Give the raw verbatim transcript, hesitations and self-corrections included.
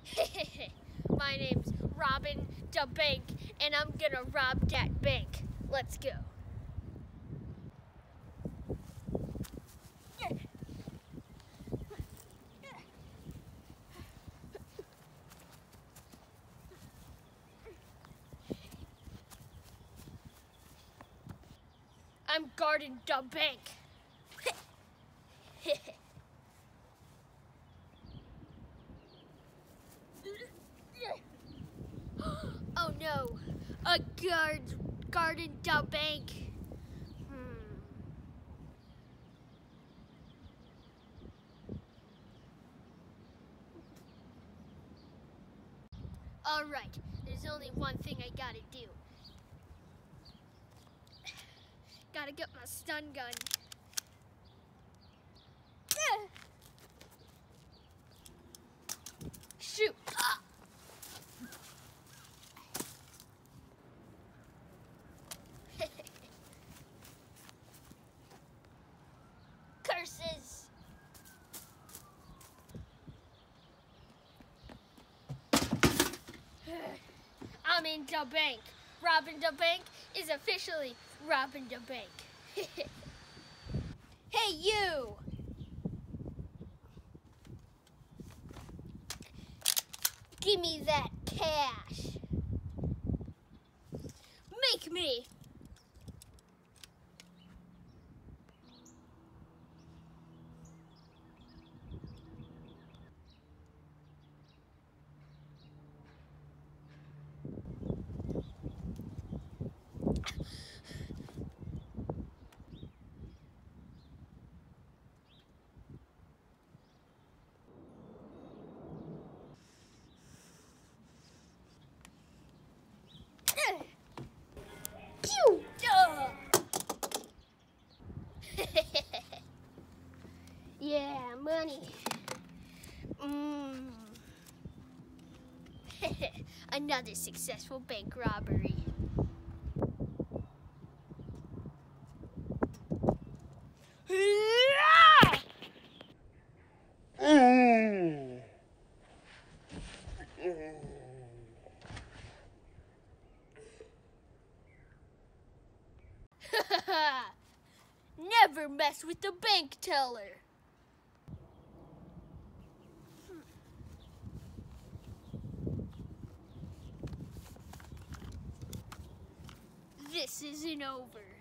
My name's Robbin DaBank, and I'm gonna rob that bank. Let's go. I'm guarding the bank. Oh no, a guard guarding the bank. Hmm. All right, there's only one thing I gotta do. Gotta get my stun gun. Shoot! Ah. Curses! I'm in the bank. Robbin DaBank is officially Robbin DaBank. Hey, you! Give me that cash. Make me. Pew! Yeah, money. Mm. Another successful bank robbery. Never mess with the bank teller. This isn't over.